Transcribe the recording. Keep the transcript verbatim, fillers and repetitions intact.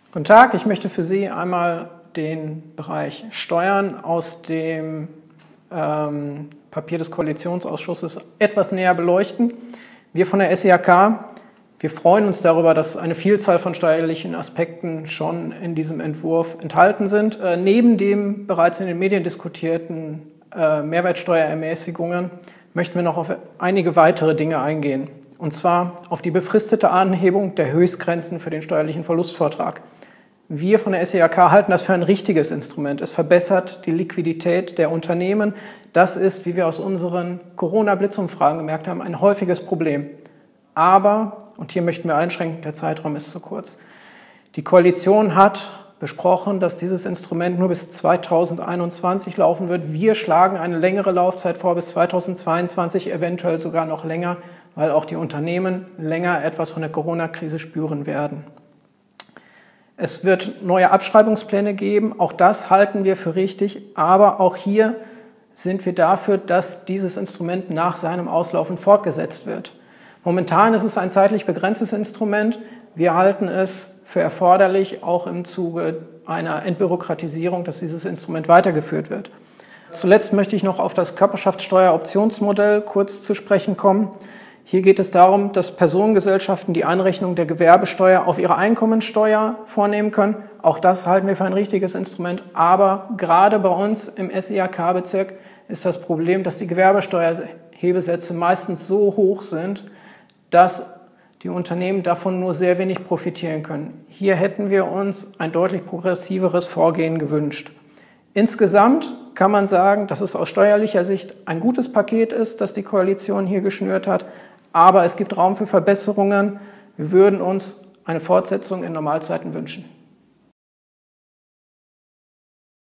Guten Tag, ich möchte für Sie einmal den Bereich Steuern aus dem ähm, Papier des Koalitionsausschusses etwas näher beleuchten. Wir von der S E A K, wir freuen uns darüber, dass eine Vielzahl von steuerlichen Aspekten schon in diesem Entwurf enthalten sind. Äh, neben dem bereits in den Medien diskutierten äh, Mehrwertsteuerermäßigungen möchten wir noch auf einige weitere Dinge eingehen. Und zwar auf die befristete Anhebung der Höchstgrenzen für den steuerlichen Verlustvortrag. Wir von der S E A K halten das für ein richtiges Instrument. Es verbessert die Liquidität der Unternehmen. Das ist, wie wir aus unseren Corona-Blitzumfragen gemerkt haben, ein häufiges Problem. Aber, und hier möchten wir einschränken, der Zeitraum ist zu kurz. Die Koalition hat besprochen, dass dieses Instrument nur bis zweitausendeinundzwanzig laufen wird. Wir schlagen eine längere Laufzeit vor, bis zweitausendzweiundzwanzig, eventuell sogar noch länger, weil auch die Unternehmen länger etwas von der Corona-Krise spüren werden. Es wird neue Abschreibungspläne geben, auch das halten wir für richtig, aber auch hier sind wir dafür, dass dieses Instrument nach seinem Auslaufen fortgesetzt wird. Momentan ist es ein zeitlich begrenztes Instrument. Wir halten es für erforderlich, auch im Zuge einer Entbürokratisierung, dass dieses Instrument weitergeführt wird. Zuletzt möchte ich noch auf das Körperschaftsteuer-Optionsmodell kurz zu sprechen kommen. Hier geht es darum, dass Personengesellschaften die Anrechnung der Gewerbesteuer auf ihre Einkommensteuer vornehmen können. Auch das halten wir für ein richtiges Instrument. Aber gerade bei uns im S E A K-Bezirk ist das Problem, dass die Gewerbesteuerhebesätze meistens so hoch sind, dass die Unternehmen davon nur sehr wenig profitieren können. Hier hätten wir uns ein deutlich progressiveres Vorgehen gewünscht. Insgesamt kann man sagen, dass es aus steuerlicher Sicht ein gutes Paket ist, das die Koalition hier geschnürt hat. Aber es gibt Raum für Verbesserungen. Wir würden uns eine Fortsetzung in Normalzeiten wünschen.